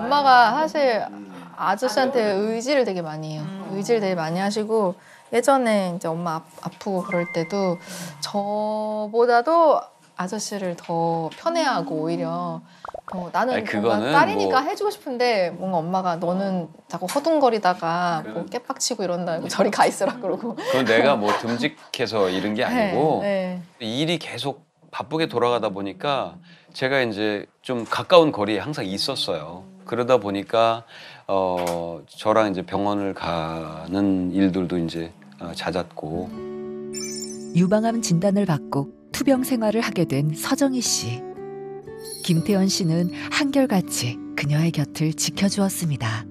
엄마가 사실 아저씨한테 의지를 되게 많이 해요. 의지를 되게 많이 하시고 예전에 이제 엄마 아프고 그럴 때도 저보다도 아저씨를 더 편애하고 오히려 나는 아니, 뭔가 그거는 딸이니까 뭐... 해주고 싶은데 뭔가 엄마가 너는 자꾸 허둥거리다가 뭐 깨빡치고 이런다 저리 가 있으라 그러고. 그건 내가 뭐 듬직해서 이런 게 아니고 네, 네. 일이 계속 바쁘게 돌아가다 보니까 제가 이제 좀 가까운 거리에 항상 있었어요. 그러다 보니까 저랑 이제 병원을 가는 일들도 이제 잦았고. 유방암 진단을 받고 투병 생활을 하게 된 서정희 씨. 김태현 씨는 한결같이 그녀의 곁을 지켜주었습니다.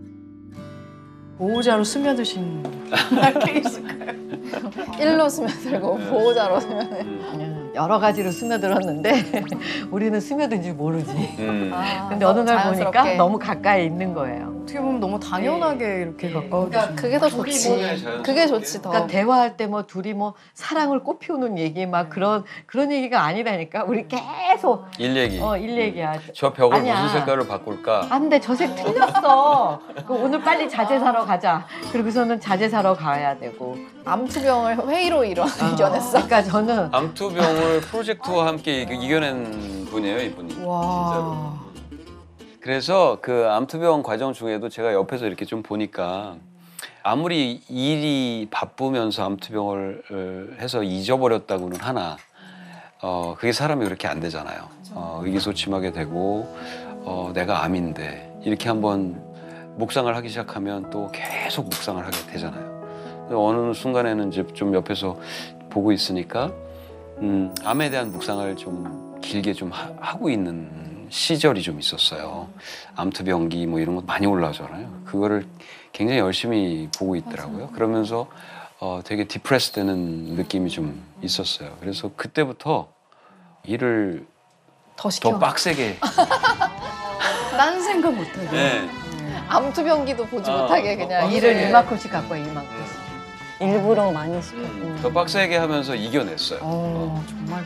보호자로 스며드신 케이스일까요? 일로 스며들고 보호자로 스며들. 여러 가지로 스며들었는데 우리는 스며든 줄 모르지. 근데 어느 날 자연스럽게. 보니까 너무 가까이 있는 거예요. 어떻게 보면 너무 당연하게 이렇게 가까워지신 그게 더 좋지. 그게 좋지 더. 그러니까 대화할 때 뭐 둘이 뭐 사랑을 꽃피우는 얘기 막 그런 얘기가 아니라니까. 우리 계속 일 얘기. 일 얘기야. 저 벽을 아니야. 무슨 색깔로 바꿀까? 안 돼, 저 색 틀렸어. 오늘 빨리 자재 사러 가자. 그러고서는 자재 사러 가야 되고. 암투병을 회의로 이겨냈어. 그러니까 저는 암투병을 프로젝트와 함께 이겨낸 분이에요, 이분이. 와. 그래서 그 암투병 과정 중에도 제가 옆에서 이렇게 좀 보니까 아무리 일이 바쁘면서 암투병을 해서 잊어버렸다고는 하나 그게 사람이 그렇게 안 되잖아요. 의기소침하게 되고 내가 암인데 이렇게 한번 묵상을 하기 시작하면 또 계속 묵상을 하게 되잖아요. 어느 순간에는 이제 좀 옆에서 보고 있으니까 암에 대한 묵상을 좀 길게 좀 하고 있는 시절이 좀 있었어요. 암투병기 뭐 이런 거 많이 올라오잖아요. 그거를 굉장히 열심히 보고 있더라고요. 그러면서 되게 디프레스 되는 느낌이 좀 있었어요. 그래서 그때부터 일을 더 빡세게. 딴 생각 못하게. 네. 암투병기도 보지 못하게 그냥 일을 이만큼씩 갖고 와, 이만큼씩. 일부러 많이 시켰고. 더 빡세게 하면서 이겨냈어요. 정말.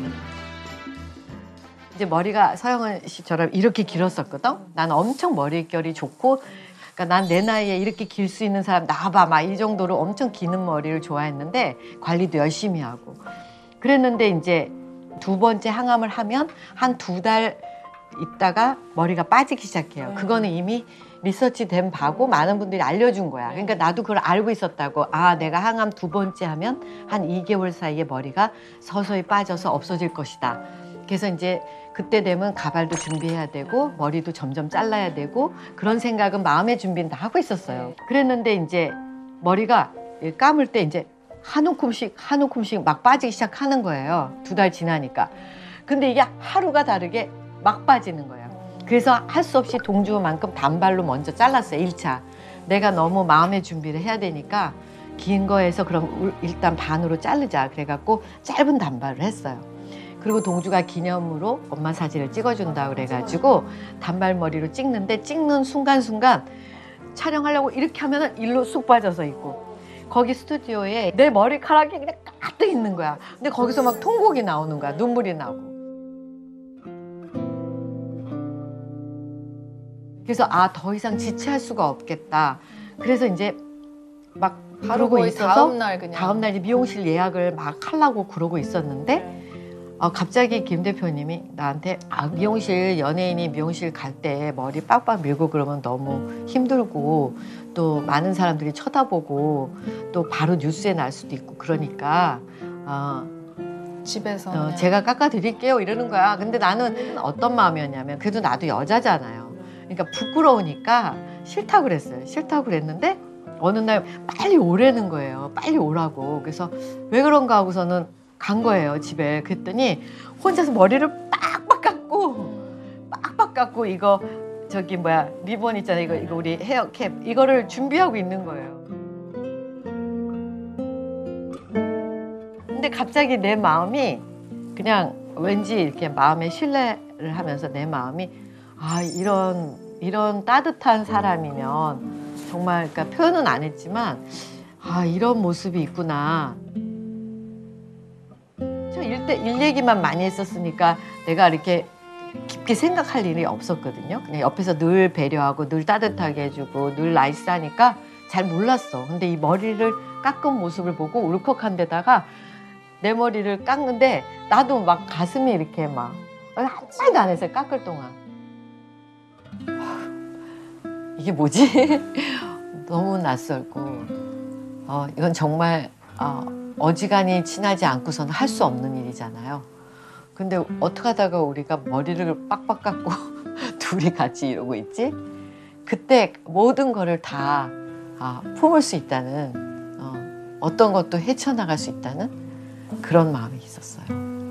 이제 머리가 서영은 씨처럼 이렇게 길었었거든. 난 엄청 머릿결이 좋고, 그러니까 난 내 나이에 이렇게 길 수 있는 사람 나와봐 막 이 정도로 엄청 기는 머리를 좋아했는데 관리도 열심히 하고 그랬는데 이제 두 번째 항암을 하면 한 2달 있다가 머리가 빠지기 시작해요. 그거는 이미 리서치 된 바고 많은 분들이 알려준 거야. 그러니까 나도 그걸 알고 있었다고. 아, 내가 항암 2번째 하면 한 2개월 사이에 머리가 서서히 빠져서 없어질 것이다. 그래서 이제 그때 되면 가발도 준비해야 되고 머리도 점점 잘라야 되고 그런 생각은 마음의 준비는 다 하고 있었어요. 그랬는데 이제 머리가 감을 때 이제 한 움큼씩 막 빠지기 시작하는 거예요. 2달 지나니까. 근데 이게 하루가 다르게 막 빠지는 거예요. 그래서 할 수 없이 동주만큼 단발로 먼저 잘랐어요. 1차. 내가 너무 마음의 준비를 해야 되니까 긴 거에서 그럼 일단 반으로 자르자. 그래갖고 짧은 단발을 했어요. 그리고 동주가 기념으로 엄마 사진을 찍어준다 그래가지고 단발머리로 찍는데 찍는 순간순간 촬영하려고 이렇게 하면은 일로 쑥 빠져서 있고 거기 스튜디오에 내 머리카락이 그냥 가득 있는 거야. 근데 거기서 막 통곡이 나오는 거야. 눈물이 나고. 그래서 더 이상 지체할 수가 없겠다. 그래서 이제 막 바로 그러고 거의 있어서 다음 날 이제 미용실 예약을 막 하려고 그러고 있었는데 갑자기 김 대표님이 나한테 미용실 연예인이 미용실 갈 때 머리 빡빡 밀고 그러면 너무 힘들고 또 많은 사람들이 쳐다보고 또 바로 뉴스에 날 수도 있고 그러니까 집에서 제가 깎아드릴게요 이러는 거야. 근데 나는 어떤 마음이었냐면 그래도 나도 여자잖아요. 그러니까 부끄러우니까 싫다고 그랬어요. 싫다고 그랬는데 어느 날 빨리 오라는 거예요. 빨리 오라고. 그래서 왜 그런가 하고서는 간 거예요, 집에. 그랬더니 혼자서 머리를 빡빡 깎고 이거 저기 뭐야 리본 있잖아요. 이거 우리 헤어캡 이거를 준비하고 있는 거예요. 근데 갑자기 내 마음이 그냥 왠지 이렇게 마음에 신뢰를 하면서 내 마음이 이런 따뜻한 사람이면 정말 그러니까 표현은 안 했지만 이런 모습이 있구나. 일 얘기만 많이 했었으니까 내가 이렇게 깊게 생각할 일이 없었거든요. 그냥 옆에서 늘 배려하고 늘 따뜻하게 해주고 늘 나이스하니까 잘 몰랐어. 근데 이 머리를 깎은 모습을 보고 울컥한 데다가 내 머리를 깎는데 나도 막 가슴이 이렇게 막 아무 말도 안 했어요. 깎을 동안. 이게 뭐지? 너무 낯설고 이건 정말 어지간히 친하지 않고서는 할 수 없는 일이잖아요. 근데 어떻게 하다가 우리가 머리를 빡빡 깎고 둘이 같이 이러고 있지? 그때 모든 거를 다 품을 수 있다는 어떤 것도 헤쳐나갈 수 있다는 그런 마음이 있었어요.